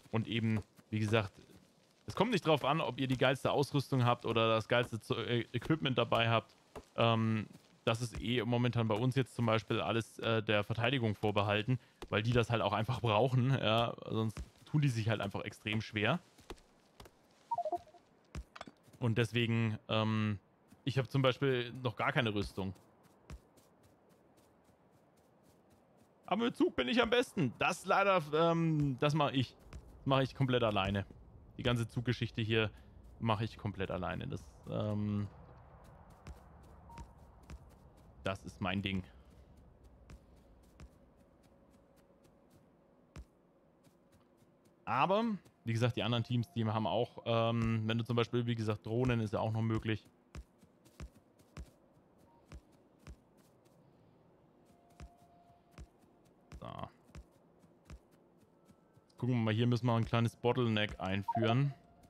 Und eben, wie gesagt, es kommt nicht drauf an, ob ihr die geilste Ausrüstung habt oder das geilste Equipment dabei habt. Das ist momentan bei uns jetzt zum Beispiel alles der Verteidigung vorbehalten, weil die das halt auch einfach brauchen. Ja, sonst tun die sich halt einfach extrem schwer. Und deswegen, ich habe zum Beispiel noch gar keine Rüstung. Aber mit Zug bin ich am besten. Das leider, das mache ich. Das mache ich komplett alleine. Die ganze Zuggeschichte hier mache ich komplett alleine. Das ist mein Ding. Aber, wie gesagt, die anderen Teams, die haben auch, wenn du zum Beispiel, wie gesagt, Drohnen ist ja auch noch möglich. So. Jetzt gucken wir mal, hier müssen wir ein kleines Bottleneck einführen.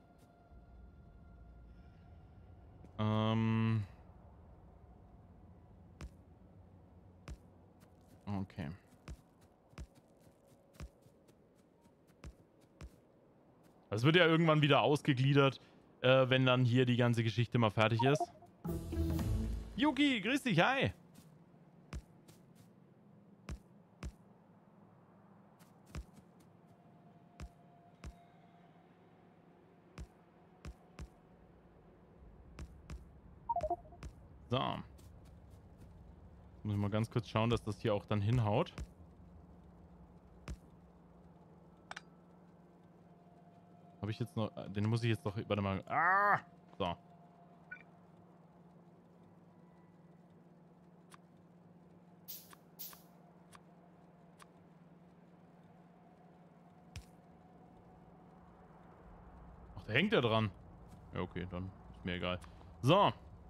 Okay. Das wird ja irgendwann wieder ausgegliedert, wenn dann hier die ganze Geschichte mal fertig ist. Yuki, grüß dich, hi! So. Jetzt muss ich mal ganz kurz schauen, dass das hier auch dann hinhaut. Habe ich jetzt noch... Den muss ich jetzt doch... Warte mal. Ah! So. Ach, da hängt er dran. Ja, okay, dann ist mir egal. So.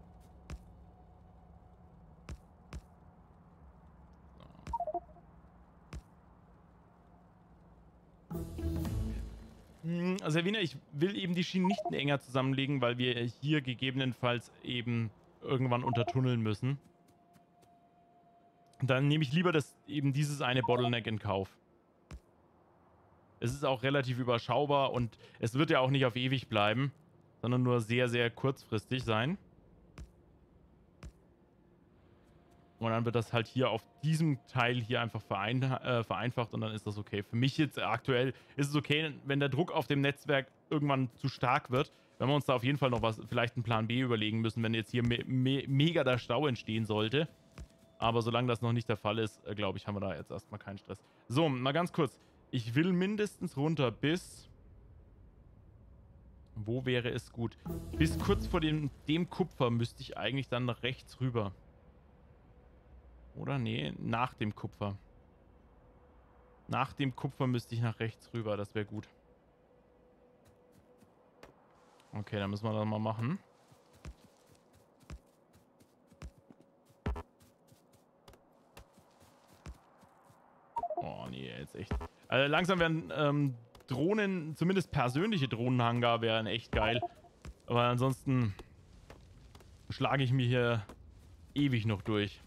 Also, Herr Wiener, ich will eben die Schienen nicht enger zusammenlegen, weil wir hier gegebenenfalls eben irgendwann untertunneln müssen. Dann nehme ich lieber eben dieses eine Bottleneck in Kauf. Es ist auch relativ überschaubar und es wird ja auch nicht auf ewig bleiben, sondern nur sehr, sehr kurzfristig sein. Und dann wird das halt hier auf diesem Teil hier einfach vereinfacht und dann ist das okay. Für mich jetzt aktuell ist es okay, wenn der Druck auf dem Netzwerk irgendwann zu stark wird, wenn wir uns da auf jeden Fall noch vielleicht einen Plan B überlegen müssen, wenn jetzt hier mega der Stau entstehen sollte. Aber solange das noch nicht der Fall ist, glaube ich, haben wir da jetzt erstmal keinen Stress. So, mal ganz kurz. Ich will mindestens runter bis... Wo wäre es gut? Bis kurz vor dem Kupfer müsste ich eigentlich dann nach rechts rüber. Oder? Nee, nach dem Kupfer. Nach dem Kupfer müsste ich nach rechts rüber. Das wäre gut. Okay, dann müssen wir das mal machen. Oh, nee, jetzt echt. Also langsam werden Drohnen, zumindest persönliche Drohnenhangar wären echt geil. Aber ansonsten schlage ich mir hier ewig noch durch.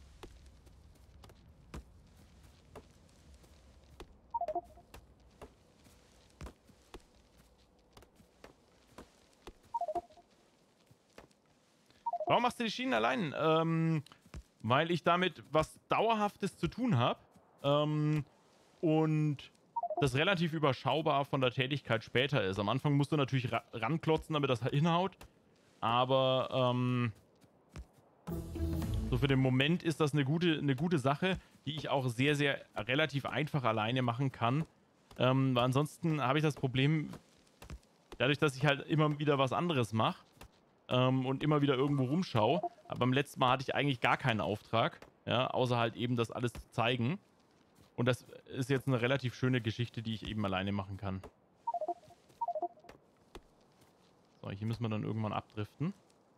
Warum machst du die Schienen allein? Weil ich damit was Dauerhaftes zu tun habe. Und das relativ überschaubar von der Tätigkeit später ist. Am Anfang musst du natürlich ranklotzen, damit das hinhaut. Aber so für den Moment ist das eine gute Sache, die ich auch sehr, sehr relativ einfach alleine machen kann. Weil ansonsten habe ich das Problem, dadurch, dass ich halt immer wieder was anderes mache, und immer wieder irgendwo rumschaue. Aber beim letzten Mal hatte ich eigentlich gar keinen Auftrag, ja, außer halt eben das alles zu zeigen. Und das ist jetzt eine relativ schöne Geschichte, die ich eben alleine machen kann. So, hier müssen wir dann irgendwann abdriften.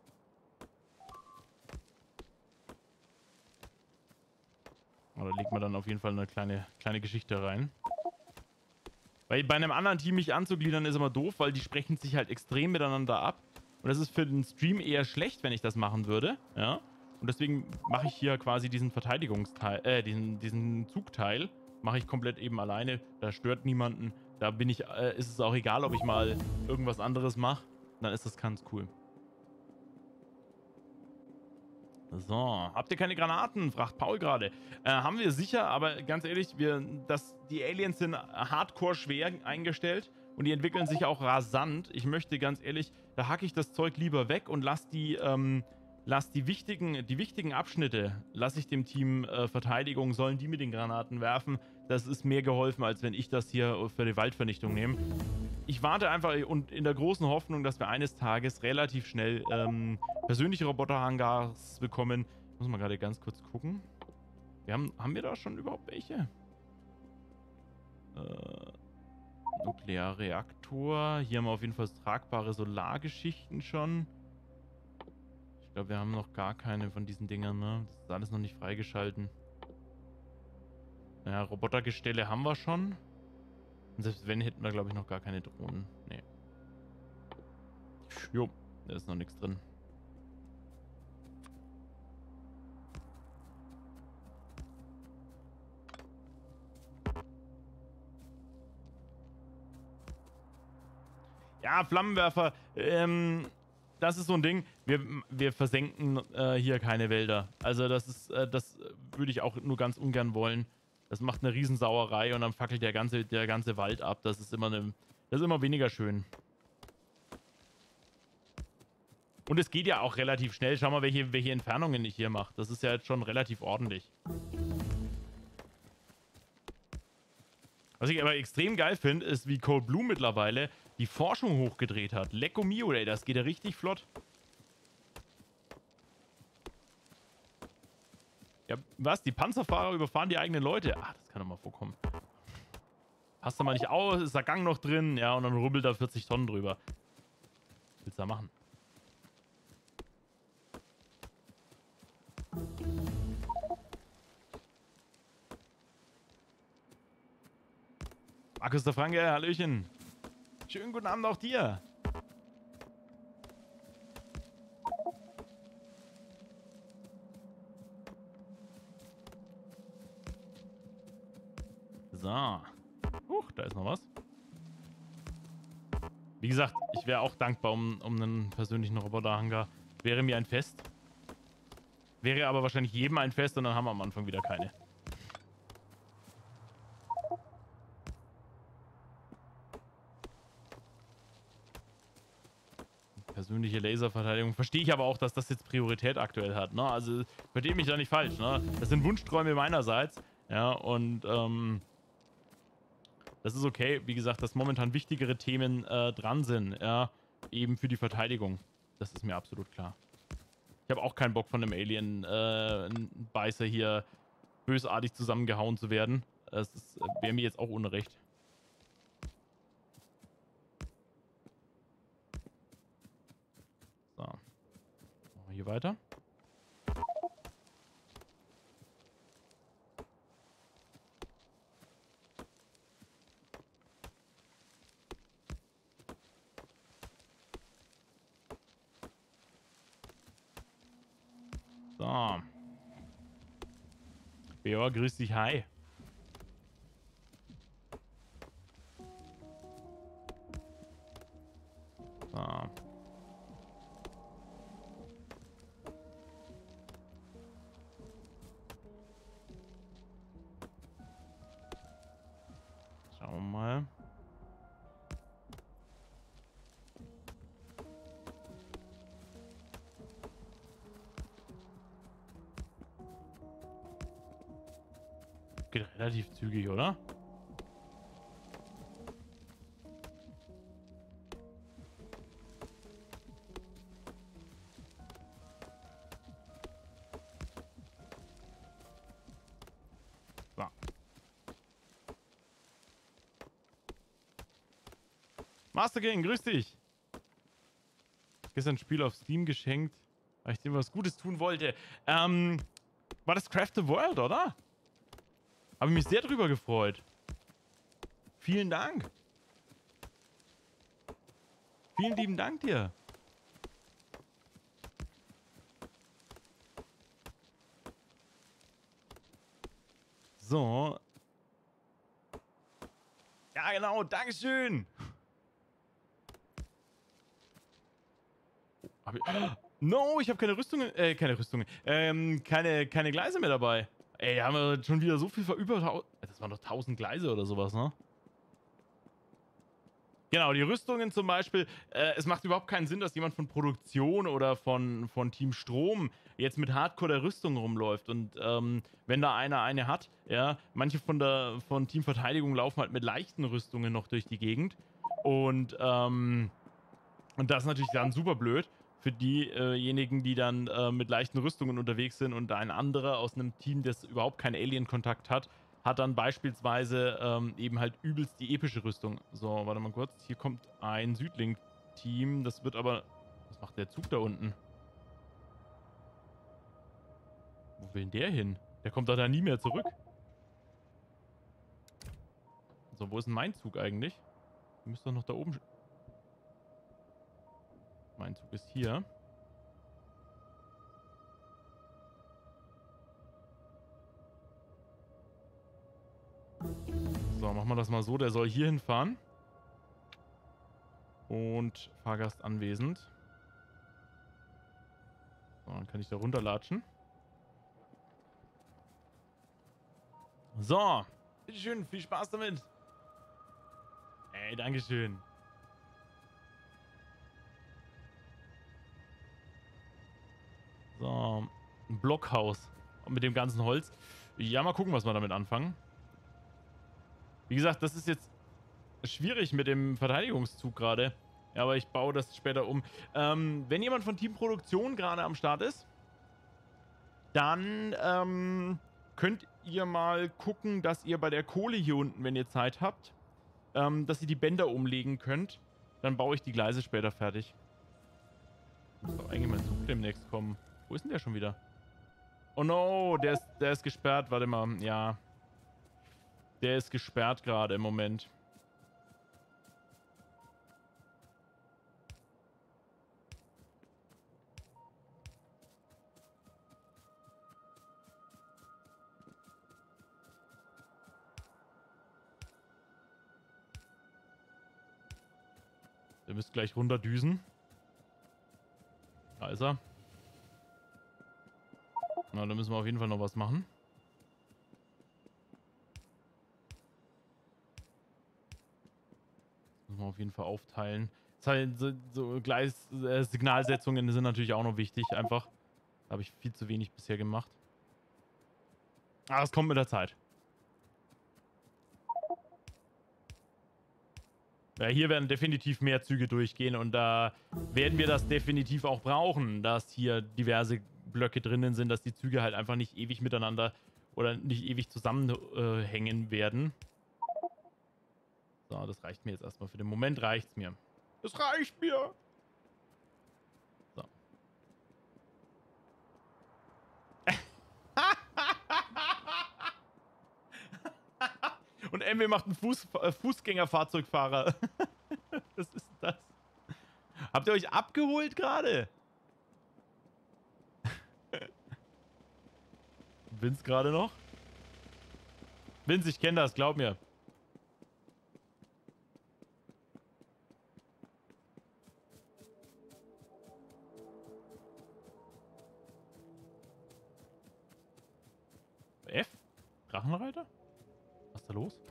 Da legt man dann auf jeden Fall eine kleine Geschichte rein. Weil bei einem anderen Team mich anzugliedern ist immer doof, weil die sprechen sich halt extrem miteinander ab. Und das ist für den Stream eher schlecht, wenn ich das machen würde. Ja. Und deswegen mache ich hier quasi diesen Verteidigungsteil, diesen Zugteil, mache ich komplett eben alleine. Da stört niemanden. Da bin ich, ist es auch egal, ob ich mal irgendwas anderes mache. Dann ist das ganz cool. So, habt ihr keine Granaten? Fragt Paul gerade. Haben wir sicher, aber ganz ehrlich, die Aliens sind hardcore schwer eingestellt und die entwickeln sich auch rasant. Ich möchte ganz ehrlich, da hacke ich das Zeug lieber weg und lass die wichtigen Abschnitte, lasse ich dem Team Verteidigung, sollen die mit den Granaten werfen. Das ist mehr geholfen, als wenn ich das hier für die Waldvernichtung nehme. Ich warte einfach und in der großen Hoffnung, dass wir eines Tages relativ schnell persönliche Roboter-Hangars bekommen. Ich muss mal gerade ganz kurz gucken. Haben wir da schon überhaupt welche? Nuklearreaktor. Hier haben wir auf jeden Fall tragbare Solargeschichten schon. Ich glaube, wir haben noch gar keine von diesen Dingern, ne? Das ist alles noch nicht freigeschalten. Ja, Robotergestelle haben wir schon. Und selbst wenn, hätten wir, glaube ich, noch gar keine Drohnen. Nee. Jo, da ist noch nichts drin. Ja, Flammenwerfer. Das ist so ein Ding. Wir versenken hier keine Wälder. Also das würde ich auch nur ganz ungern wollen. Das macht eine Riesensauerei und dann fackelt der ganze Wald ab. Das ist immer weniger schön. Und es geht ja auch relativ schnell. Schau mal, welche Entfernungen ich hier mache. Das ist ja jetzt schon relativ ordentlich. Was ich aber extrem geil finde, ist, wie Cold Blue mittlerweile die Forschung hochgedreht hat. Lecco mio, ey, das geht ja richtig flott. Ja, was? Die Panzerfahrer überfahren die eigenen Leute? Ach, das kann doch mal vorkommen. Passt da mal nicht aus, ist der Gang noch drin? Ja, und dann rubbelt da 40 Tonnen drüber. Was willst du da machen? Markus der Franke, Hallöchen. Schönen guten Abend auch dir. So. Huch, da ist noch was. Wie gesagt, ich wäre auch dankbar um einen persönlichen Roboter-Hangar. Wäre mir ein Fest. Wäre aber wahrscheinlich jedem ein Fest und dann haben wir am Anfang wieder keine. Persönliche Laserverteidigung. Verstehe ich aber auch, dass das jetzt Priorität aktuell hat. Ne? Also, verstehe mich da nicht falsch. Ne? Das sind Wunschträume meinerseits. Ja, und das ist okay. Wie gesagt, dass momentan wichtigere Themen dran sind. Ja, eben für die Verteidigung. Das ist mir absolut klar. Ich habe auch keinen Bock von einem Alien-Beißer hier bösartig zusammengehauen zu werden. Das wäre mir jetzt auch unrecht. So. Machen wir hier weiter. So. Ja, grüß dich, hi. So. Schauen wir mal. Geht relativ zügig, oder? So. Master King, grüß dich. Gestern ein Spiel auf Steam geschenkt, weil ich dir was Gutes tun wollte. War das Craft the World, oder? Habe ich mich sehr drüber gefreut. Vielen Dank. Vielen lieben Dank dir. So. Ja, genau. Dankeschön. Hab ich, no, ich habe keine Rüstungen. Keine Rüstungen. Keine Gleise mehr dabei. Ey, haben wir schon wieder so viel über. Das waren doch 1000 Gleise oder sowas, ne? Genau, die Rüstungen zum Beispiel. Es macht überhaupt keinen Sinn, dass jemand von Produktion oder von Team Strom jetzt mit Hardcore der Rüstung rumläuft. Und wenn da einer eine hat, ja, manche von Team Verteidigung laufen halt mit leichten Rüstungen noch durch die Gegend. Und das ist natürlich dann super blöd für diejenigen, die dann mit leichten Rüstungen unterwegs sind und ein anderer aus einem Team, das überhaupt keinen Alien-Kontakt hat, hat dann beispielsweise eben halt übelst die epische Rüstung. So, warte mal kurz. Hier kommt ein Südlink-Team. Das wird aber... Was macht der Zug da unten? Wo will denn der hin? Der kommt doch da nie mehr zurück. So, wo ist denn mein Zug eigentlich? Der müsste doch noch da oben... Mein Zug ist hier. So, machen wir das mal so. Der soll hier hinfahren. Und Fahrgast anwesend. So, dann kann ich da runterlatschen. So. Bitteschön, viel Spaß damit. Ey, dankeschön. So, ein Blockhaus. Und mit dem ganzen Holz. Ja, mal gucken, was wir damit anfangen. Wie gesagt, das ist jetzt schwierig mit dem Verteidigungszug gerade. Ja, aber ich baue das später um. Wenn jemand von Teamproduktion gerade am Start ist, dann könnt ihr mal gucken, dass ihr bei der Kohle hier unten, wenn ihr Zeit habt, dass ihr die Bänder umlegen könnt. Dann baue ich die Gleise später fertig. Muss doch eigentlich mein Zug demnächst kommen. Wo ist denn der schon wieder? Oh no, der ist gesperrt. Warte mal, ja. Der ist gesperrt gerade im Moment. Der müsst gleich runterdüsen. Da ist er. Na, da müssen wir auf jeden Fall noch was machen. Das müssen wir auf jeden Fall aufteilen. Das heißt, so Signalsetzungen sind natürlich auch noch wichtig, einfach. Da habe ich viel zu wenig bisher gemacht. Ah, das kommt mit der Zeit. Ja, hier werden definitiv mehr Züge durchgehen und da werden wir das definitiv auch brauchen, dass hier diverse Blöcke drinnen sind, dass die Züge halt einfach nicht ewig miteinander oder nicht ewig zusammenhängen werden. So, das reicht mir jetzt erstmal. Für den Moment reicht's mir. Das reicht mir! So. Und MW macht einen Fußgängerfahrzeugfahrer. Was ist das? Habt ihr euch abgeholt gerade? Vince gerade noch? Vince, ich kenne das, glaub mir. F? Drachenreiter? Was ist da los?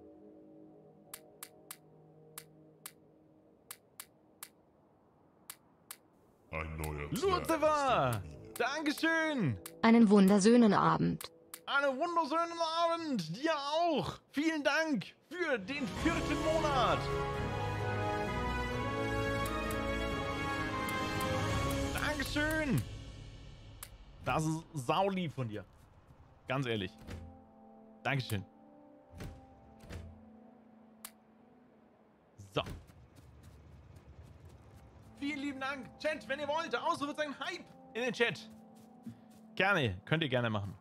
Ein neuer Lucifer! Dankeschön! Einen wunderschönen Abend. Einen wunderschönen Abend! Dir auch! Vielen Dank für den 4. Monat! Dankeschön! Das ist saulieb von dir. Ganz ehrlich. Dankeschön. So. Vielen lieben Dank. Chat, wenn ihr wollt, Ausrufezeichen Hype in den Chat. Gerne. Könnt ihr gerne machen.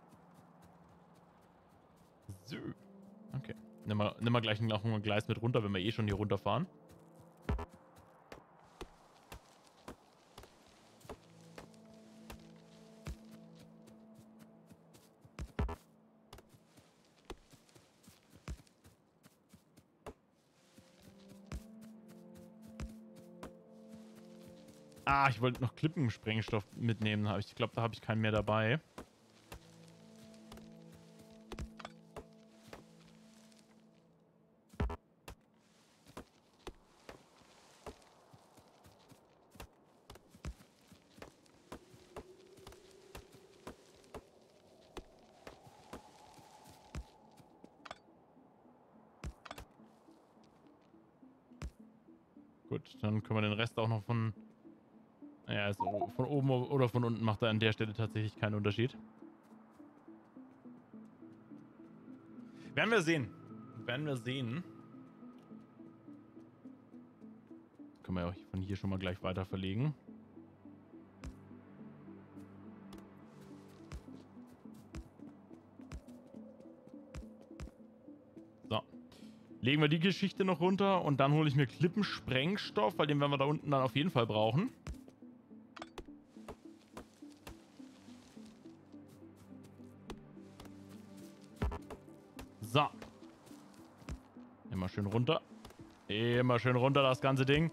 So. Okay. Nimm mal gleich noch ein Gleis mit runter, wenn wir eh schon hier runterfahren. Ah, ich wollte noch Klippensprengstoff mitnehmen. Ich glaube, da habe ich keinen mehr dabei. Gut, dann können wir den Rest auch noch von... Ja, also von oben oder von unten macht er an der Stelle tatsächlich keinen Unterschied. Werden wir sehen. Werden wir sehen. Können wir auch von hier schon mal gleich weiter verlegen. So. Legen wir die Geschichte noch runter und dann hole ich mir Klippensprengstoff, weil den werden wir da unten dann auf jeden Fall brauchen. So. Immer schön runter. Immer schön runter das ganze Ding.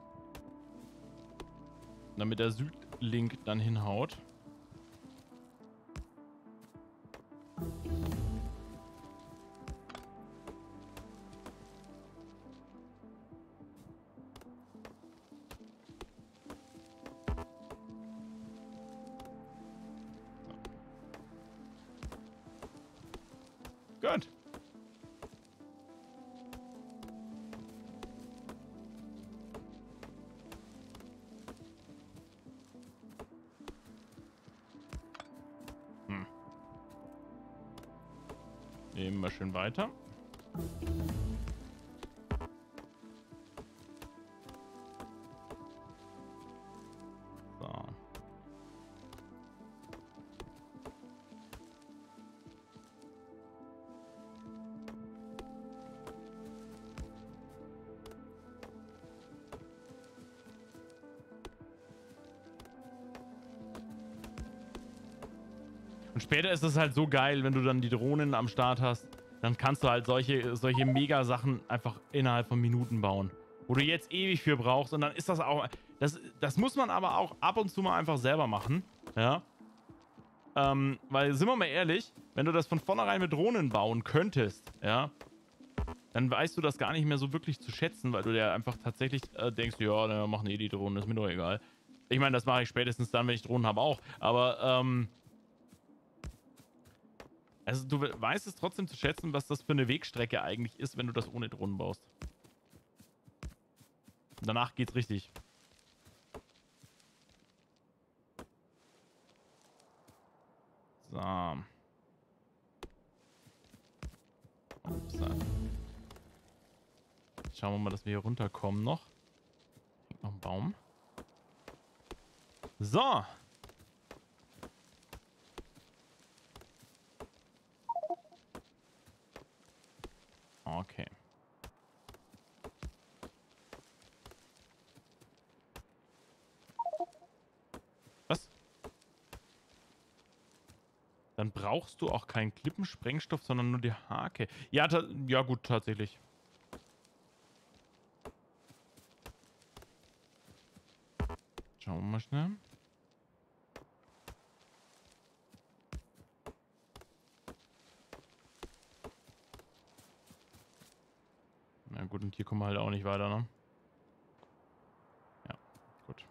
Damit der Südlink dann hinhaut. Gut. Nehmen wir schön weiter. So. Und später ist es halt so geil, wenn du dann die Drohnen am Start hast, dann kannst du halt solche Mega-Sachen einfach innerhalb von Minuten bauen. Wo du jetzt ewig für brauchst und dann ist das auch... Das muss man aber auch ab und zu mal einfach selber machen. Ja. Weil, sind wir mal ehrlich, wenn du das von vornherein mit Drohnen bauen könntest, ja, dann weißt du das gar nicht mehr so wirklich zu schätzen, weil du dir einfach tatsächlich denkst, ja, dann machen die Drohnen, ist mir doch egal. Ich meine, das mache ich spätestens dann, wenn ich Drohnen habe auch. Aber, also du weißt es trotzdem zu schätzen, was das für eine Wegstrecke eigentlich ist, wenn du das ohne Drohnen baust. Und danach geht's richtig. So. Upsa. Schauen wir mal, dass wir hier runterkommen noch. Hängt noch ein Baum. So. Okay. Was? Dann brauchst du auch keinen Klippensprengstoff, sondern nur die Hake. Ja, ja gut, tatsächlich. Schauen wir mal schnell. Na gut, und hier kommen wir halt auch nicht weiter, ne? Ja, gut.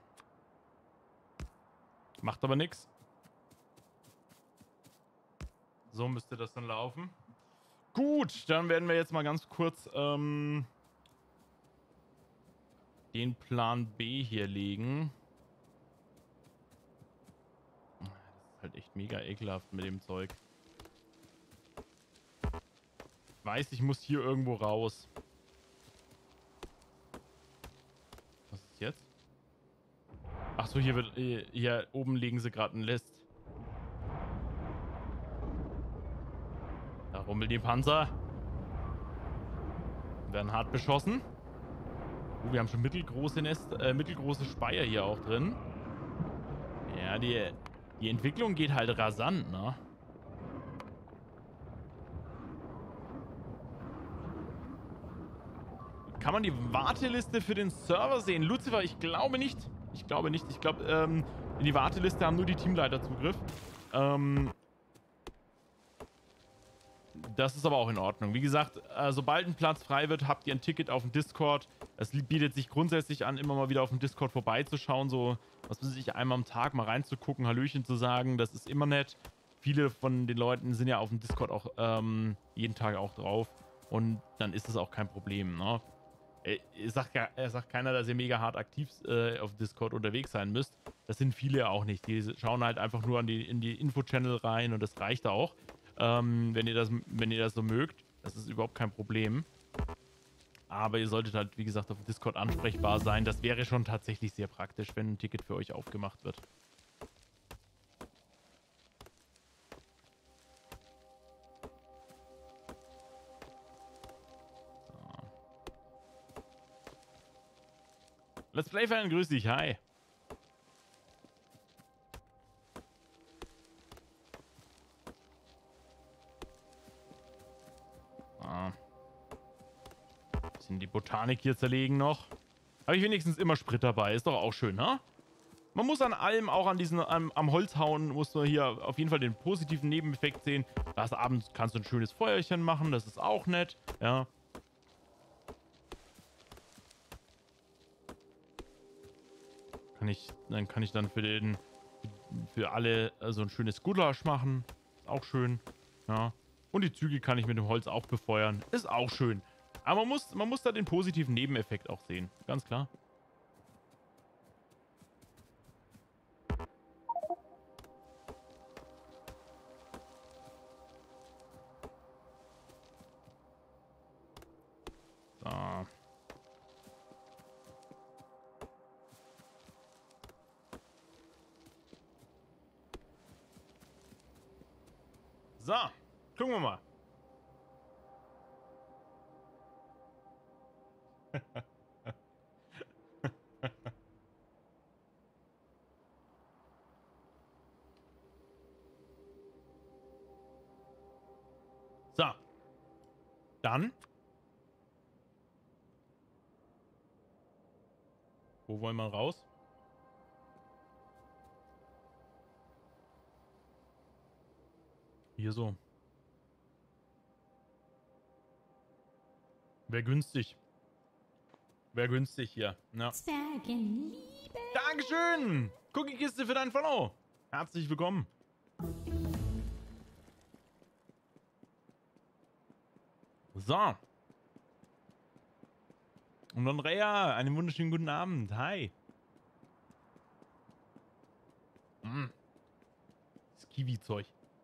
Macht aber nichts. So müsste das dann laufen. Gut, dann werden wir jetzt mal ganz kurz den Plan B hier legen. Das ist halt echt mega ekelhaft mit dem Zeug. Ich weiß, ich muss hier irgendwo raus. Was ist jetzt? Ach so, hier oben legen sie gerade einen List. Da rummeln die Panzer. Werden hart beschossen. Oh, wir haben schon mittelgroße Speier hier auch drin. Ja, die Entwicklung geht halt rasant, ne? Kann man die Warteliste für den Server sehen? Lucifer, ich glaube nicht. Ich glaube nicht. Ich glaube, in die Warteliste haben nur die Teamleiter Zugriff. Das ist aber auch in Ordnung. Wie gesagt, sobald ein Platz frei wird, habt ihr ein Ticket auf dem Discord. Es bietet sich grundsätzlich an, immer mal wieder auf dem Discord vorbeizuschauen, so, was weiß ich, einmal am Tag mal reinzugucken, Hallöchen zu sagen. Das ist immer nett. Viele von den Leuten sind ja auf dem Discord auch jeden Tag auch drauf. Und dann ist das auch kein Problem, ne? Sagt keiner, dass ihr mega hart aktiv auf Discord unterwegs sein müsst. Das sind viele ja auch nicht. Die schauen halt einfach nur in die Info-Channel rein und das reicht auch. Wenn ihr das so mögt, das ist überhaupt kein Problem. Aber ihr solltet halt, wie gesagt, auf dem Discord ansprechbar sein. Das wäre schon tatsächlich sehr praktisch, wenn ein Ticket für euch aufgemacht wird. So. Let's Play Fan, grüß dich, hi. Bisschen die Botanik hier zerlegen noch. Habe ich wenigstens immer Sprit dabei. Ist doch auch schön, ne? Man muss an allem, auch am Holz hauen, muss man hier auf jeden Fall den positiven Nebeneffekt sehen. Abends kannst du ein schönes Feuerchen machen, das ist auch nett, ja. Dann kann ich für alle so ein schönes Gulasch machen. Ist auch schön, ja. Und die Züge kann ich mit dem Holz auch befeuern. Ist auch schön. Aber man muss da den positiven Nebeneffekt auch sehen. Ganz klar. So. So. Gucken wir mal. So. Dann. Wo wollen wir raus? Hier so. Wäre günstig. Wäre günstig hier. Ja. Zwergenliebe. Dankeschön! Cookie-Kiste für dein Follow. Herzlich willkommen. So. Und Andrea, einen wunderschönen guten Abend. Hi. Das Kiwi-Zeug.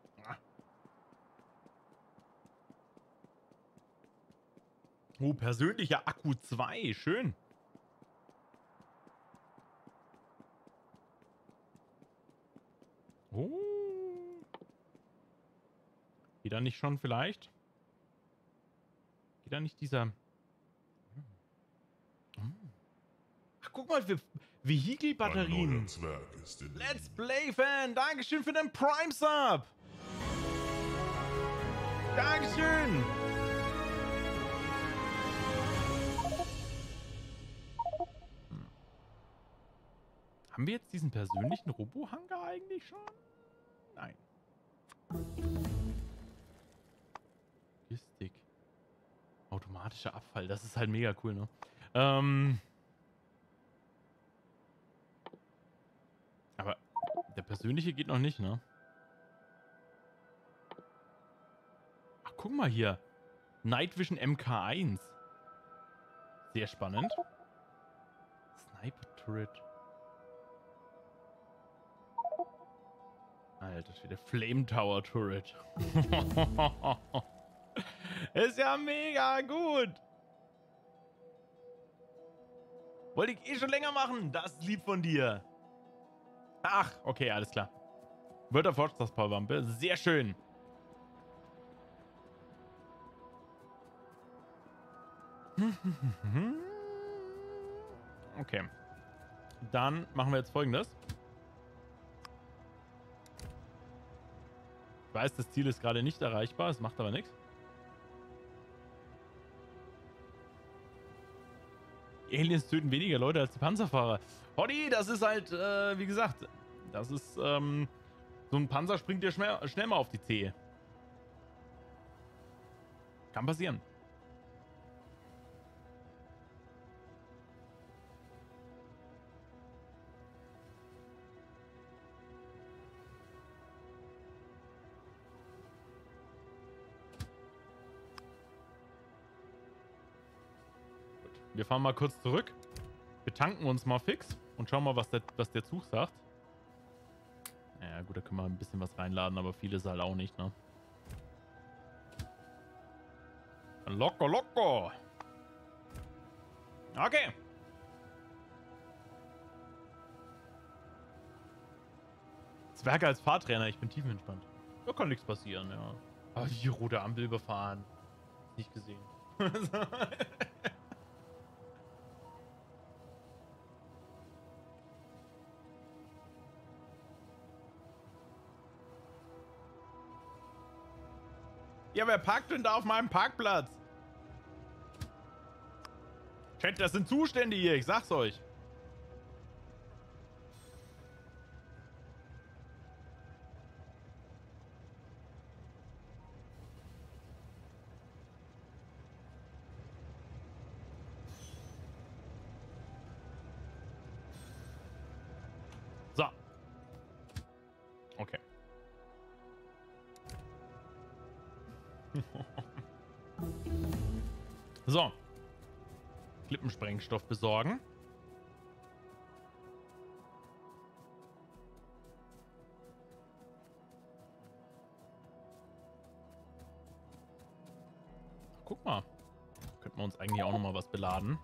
Oh, persönlicher Akku 2. Schön. Oh. Geht da nicht schon vielleicht? Geht da nicht dieser... Ach, guck mal, für Vehikelbatterien. Let's Play Fan. Dankeschön für den Prime Sub. Dankeschön. Haben wir jetzt diesen persönlichen Robo-Hangar eigentlich schon? Nein. Logistik. Automatischer Abfall. Das ist halt mega cool, ne? Aber der persönliche geht noch nicht, ne? Ach, guck mal hier. Night Vision MK1. Sehr spannend. Sniper Turret. Alter Schwede, Flame Tower Turret. Ist ja mega gut. Wollte ich eh schon länger machen. Das ist lieb von dir. Ach, okay, alles klar. World of Warcraft Powerwampe. Sehr schön. Okay. Dann machen wir jetzt Folgendes. Ich weiß, das Ziel ist gerade nicht erreichbar. Es macht aber nichts. Die Aliens töten weniger Leute als die Panzerfahrer. Hoddy, das ist halt, wie gesagt, das ist, so ein Panzer springt dir schnell mal auf die Zehe. Kann passieren. Wir fahren mal kurz zurück, betanken uns mal fix und schauen mal, was der Zug sagt. Ja gut, da können wir ein bisschen was reinladen, aber viel ist halt auch nicht, ne? Locker, locker! Okay. Zwerge als Fahrtrainer, ich bin tiefenentspannt. Da kann nichts passieren, ja. Aber die rote Ampel überfahren. Nicht gesehen. Ja, wer parkt denn da auf meinem Parkplatz? Chat, das sind Zustände hier, ich sag's euch. So. Okay. So. Klippensprengstoff besorgen. Guck mal. Könnten wir uns eigentlich auch noch mal was beladen.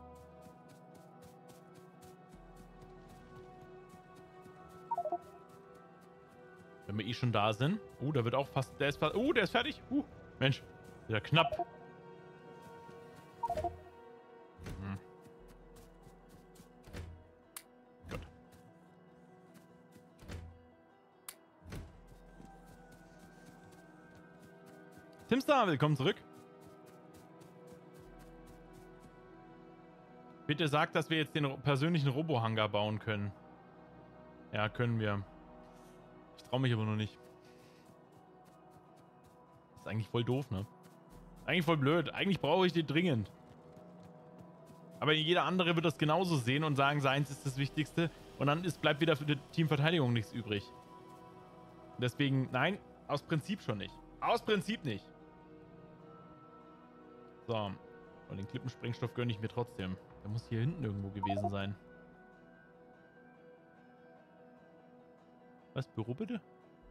Wenn wir eh schon da sind. Da wird auch fast... Der ist fast... der ist fertig. Mensch. Wieder knapp. Gut. Timstar, willkommen zurück. Bitte sag, dass wir jetzt den persönlichen Robo-Hangar bauen können. Ja, können wir. Ich traue mich aber noch nicht. Das ist eigentlich voll doof, ne? Eigentlich voll blöd. Eigentlich brauche ich den dringend. Aber jeder andere wird das genauso sehen und sagen, seins ist das Wichtigste. Und dann bleibt wieder für die Teamverteidigung nichts übrig. Deswegen, nein, aus Prinzip schon nicht. Aus Prinzip nicht. So. Und den Klippensprengstoff gönne ich mir trotzdem. Der muss hier hinten irgendwo gewesen sein. Was? Büro bitte?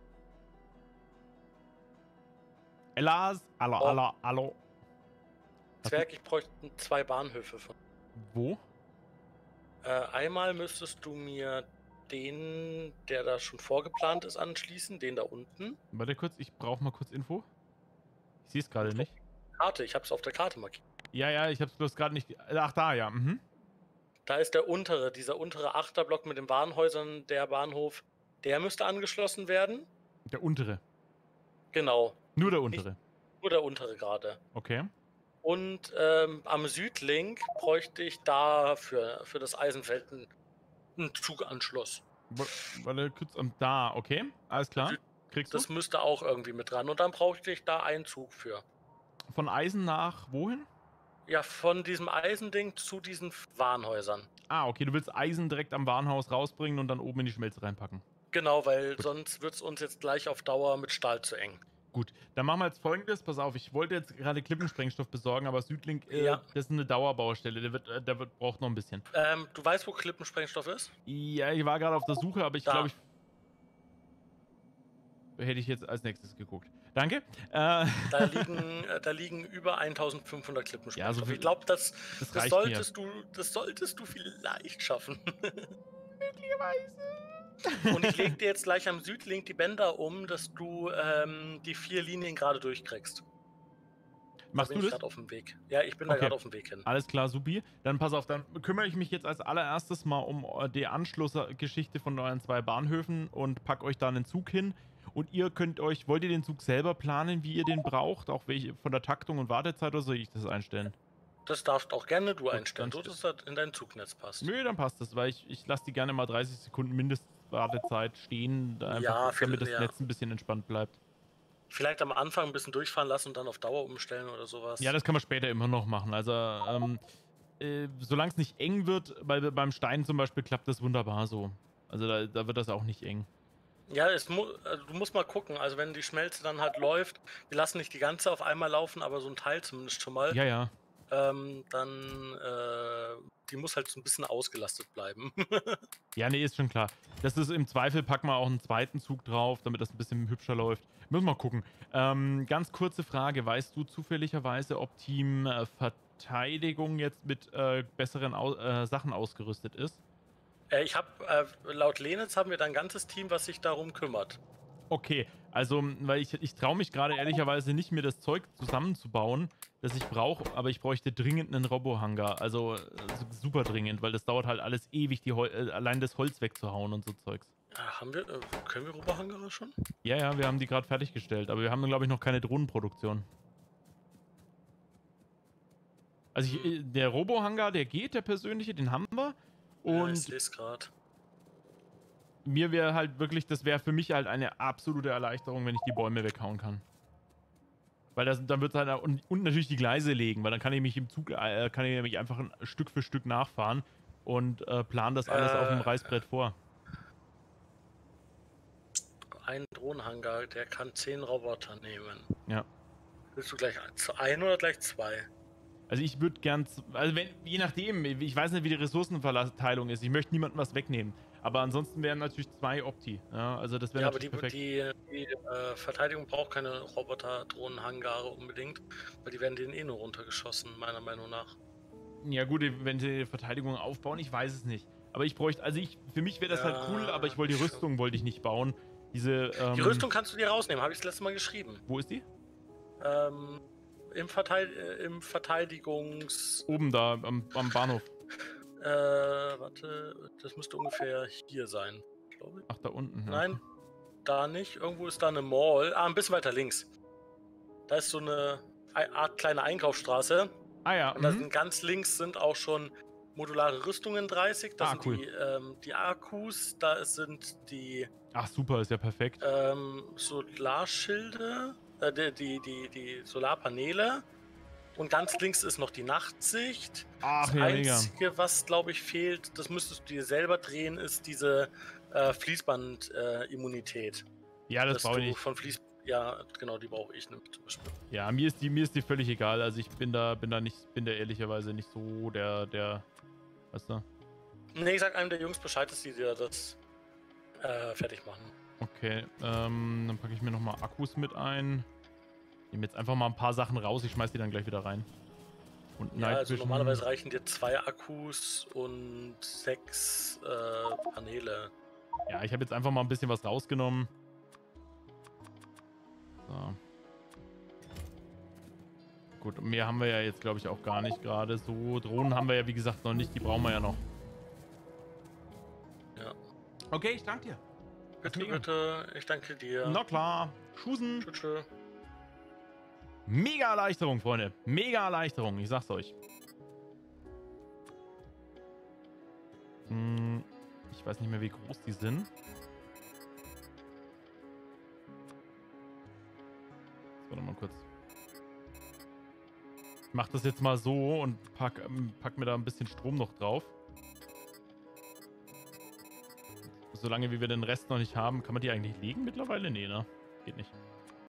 Elas! Hallo. Zwerg, ich bräuchte 2 Bahnhöfe von. Wo? Einmal müsstest du mir den, der da schon vorgeplant ist, anschließen, den da unten. Warte kurz, ich brauche mal kurz Info. Ich sehe es gerade nicht. Karte, ich habe es auf der Karte markiert. Ja, ich habe es bloß gerade nicht... Ach, da, ja. Mhm. Da ist dieser untere Achterblock mit den Warenhäusern, der Bahnhof, der müsste angeschlossen werden. Der untere. Genau. Nur der untere. Nur der untere gerade. Okay. Und am Südlink bräuchte ich da für das Eisenfeld einen Zuganschluss. Warte kurz, da, okay. Alles klar. Kriegst du? Das müsste auch irgendwie mit dran. Und dann bräuchte ich da einen Zug für. Von Eisen nach wohin? Ja, von diesem Eisending zu diesen Warenhäusern. Ah, okay, du willst Eisen direkt am Warenhaus rausbringen und dann oben in die Schmelze reinpacken. Genau, weil sonst wird es uns jetzt gleich auf Dauer mit Stahl zu eng. Gut, dann machen wir jetzt Folgendes. Pass auf, ich wollte jetzt gerade Klippensprengstoff besorgen, aber Südlink, Ja. das ist eine Dauerbaustelle. Der braucht noch ein bisschen. Du weißt, wo Klippensprengstoff ist? Ja, ich war gerade auf der Suche, aber ich Da. glaube, hätte ich jetzt als nächstes geguckt. Danke. Da liegen über 1500 Klippensprengstoff. Ja, so viel- Ich glaube, das reicht solltest du vielleicht schaffen. Möglicherweise. Und ich lege dir jetzt gleich am Südlink die Bänder um, dass du die 4 Linien gerade durchkriegst. Machst bin du ich das? gerade auf dem Weg. Ja, ich bin da Okay. gerade auf dem Weg hin. Alles klar, supi. Dann pass auf, dann kümmere ich mich jetzt als allererstes mal um die Anschlussgeschichte von euren 2 Bahnhöfen und pack euch da einen Zug hin. Und ihr wollt ihr den Zug selber planen, wie ihr den braucht? Auch welche von der Taktung und Wartezeit, oder soll ich das einstellen? Das darfst auch gerne du Gut, einstellen, dann so dass das in dein Zugnetz passt. Nö, dann passt das, weil ich lasse die gerne mal 30 Sekunden Mindestwartezeit stehen, da Ja, einfach, damit das ja. Netz ein bisschen entspannt bleibt. Vielleicht am Anfang ein bisschen durchfahren lassen und dann auf Dauer umstellen oder sowas. Ja, das kann man später immer noch machen. Also, solange es nicht eng wird, beim Stein zum Beispiel klappt das wunderbar so. Also da wird das auch nicht eng. Ja, also du musst mal gucken. Also wenn die Schmelze dann halt läuft, wir lassen nicht die ganze auf einmal laufen, aber so ein Teil zumindest schon mal. Ja, ja. Die muss halt so ein bisschen ausgelastet bleiben. Ja, nee, ist schon klar. Das ist im Zweifel, packen wir auch einen zweiten Zug drauf, damit das ein bisschen hübscher läuft. Müssen wir mal gucken. Ganz kurze Frage. Weißt du zufälligerweise, ob Team Verteidigung jetzt mit besseren Sachen ausgerüstet ist? Ich habe, laut Lenitz haben wir da ein ganzes Team, was sich darum kümmert. Okay, also, weil ich traue mich gerade ehrlicherweise nicht, mir das Zeug zusammenzubauen, das ich brauche, aber ich bräuchte dringend einen Robo-Hangar. Also super dringend, weil das dauert halt alles ewig, allein das Holz wegzuhauen und so Zeugs. Können wir Robohangarer schon? Ja, ja, wir haben die gerade fertiggestellt, aber wir haben, glaube ich, noch keine Drohnenproduktion. Also der Robo-Hangar, der geht, der persönliche, den haben wir. Und Ja, ich sehe es gerade. mir wäre halt wirklich, das wäre für mich halt eine absolute Erleichterung, wenn ich die Bäume weghauen kann. Weil dann wird es halt, und natürlich die Gleise legen, weil dann kann ich mich im Zug, kann ich nämlich einfach Stück für Stück nachfahren und plan das alles auf dem Reißbrett vor. Ein Drohnenhangar, der kann 10 Roboter nehmen. Ja. Willst du gleich ein oder gleich 2? Also ich würde gern, also je nachdem, ich weiß nicht, wie die Ressourcenverteilung ist. Ich möchte niemandem was wegnehmen. Aber ansonsten wären natürlich 2 Opti. Ja, also das wäre Ja, aber natürlich perfekt. die Verteidigung braucht keine Roboter-Drohnenhangare unbedingt, weil die werden denen eh nur runtergeschossen, meiner Meinung nach. Ja gut, wenn sie Verteidigung aufbauen, ich weiß es nicht. Aber ich bräuchte, für mich wäre das halt cool, aber ich wollte die Rüstung wollte ich nicht bauen. Die Rüstung kannst du dir rausnehmen, habe ich das letzte Mal geschrieben. Wo ist die? Im Verteidigungs... Oben da, am Bahnhof. Warte, das müsste ungefähr hier sein, glaube ich. Ach, da unten. Ja. Nein, da nicht. Irgendwo ist da eine Mall. Ein bisschen weiter links. Da ist so eine Art kleine Einkaufsstraße. Ah ja. Und da sind ganz links sind auch schon modulare Rüstungen 30. Das sind cool. die Akkus. Da sind die Ach super, ist ja perfekt. Solarschilde, die Solarpaneele. Und ganz links ist noch die Nachtsicht. Ach, das ja, Einzige, was glaube ich fehlt, das müsstest du dir selber drehen, ist diese Fließband-Immunität. Ja, das brauche ich. Ja, genau, die brauche ich nämlich zum Beispiel. Ja, mir ist die völlig egal. Also ich bin da ehrlicherweise nicht so der, weißt du? Nee, ich sag einem der Jungs Bescheid, dass die dir das fertig machen. Okay, dann packe ich mir nochmal Akkus mit ein. Nehme jetzt einfach mal ein paar Sachen raus, ich schmeiß die dann gleich wieder rein. Und Ja, also normalerweise reichen dir 2 Akkus und 6 Paneele. Ja, ich habe jetzt einfach mal ein bisschen was rausgenommen. So. Gut, und mehr haben wir ja jetzt, glaube ich, auch gar nicht gerade so. Drohnen haben wir ja, wie gesagt, noch nicht, die brauchen wir ja noch. Ja. Okay, ich danke dir. Bitte, bitte, ich danke dir. Na klar. Schusen. Tschüss. Mega Erleichterung, Freunde. Mega Erleichterung, ich sag's euch. Ich weiß nicht mehr, wie groß die sind. Warte mal kurz. Ich mach das jetzt mal so und pack mir da ein bisschen Strom noch drauf. Solange wie wir den Rest noch nicht haben, kann man die eigentlich legen mittlerweile? Nee, ne? Geht nicht.